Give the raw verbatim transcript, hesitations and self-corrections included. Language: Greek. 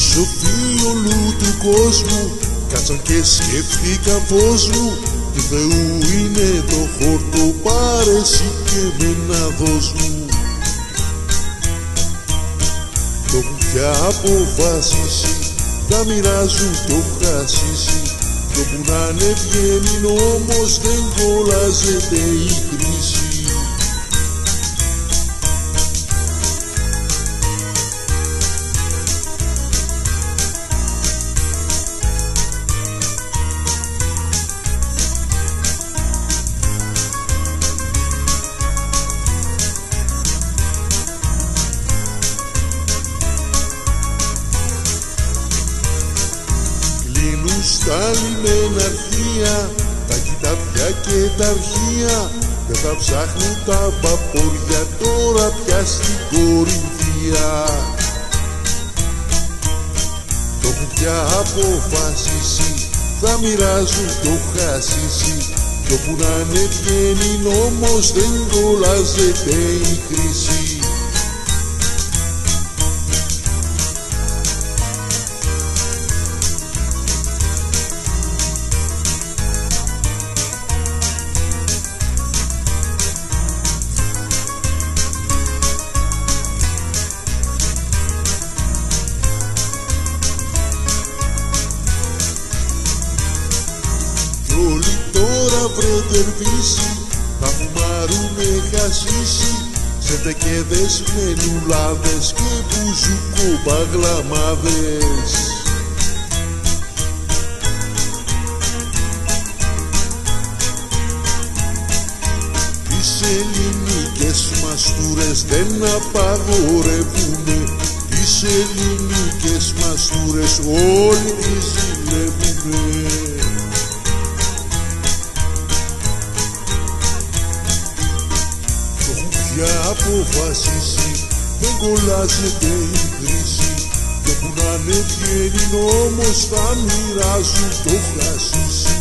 σοφοί όλου του κόσμου κάτσαν και σκέφτηκαν πως μου του Θεού είναι το χόρτο, πάρε εσύ και μένα δώσ' μου. Το έχουν πια αποφασίσει, τα μοιράζουν το χασίσι, το που να είναι βγαίνει όμως δεν κολλάζεται η κρίση. Στα λιμεναρχεία, τα κοιτάπια και τα αρχεία δεν θα ψάχνουν τα παπόρια τώρα πια στην Κορινθία. Το έχουν πια αποφασίσει, θα μοιράζουν το χασίσι, το που να είναι βγαίνει όμως δεν κολλάζεται η κρίση. Όλοι τώρα βρε τερβίσει, θα φουμάρουνε χασίσι σε τεκέδες μενουλάδες και μπουζουκοπαγλαμάδες. Τις ελληνικές μαστούρες δεν απαγορεύουνε, τις ελληνικές μαστούρες όλοι τις ζηλεύουνε. Για αποφασίσει δεν κολλάζεται η κρίση, το που να είναι βγαίνει όμως θα μοιράζουν το χασίσι.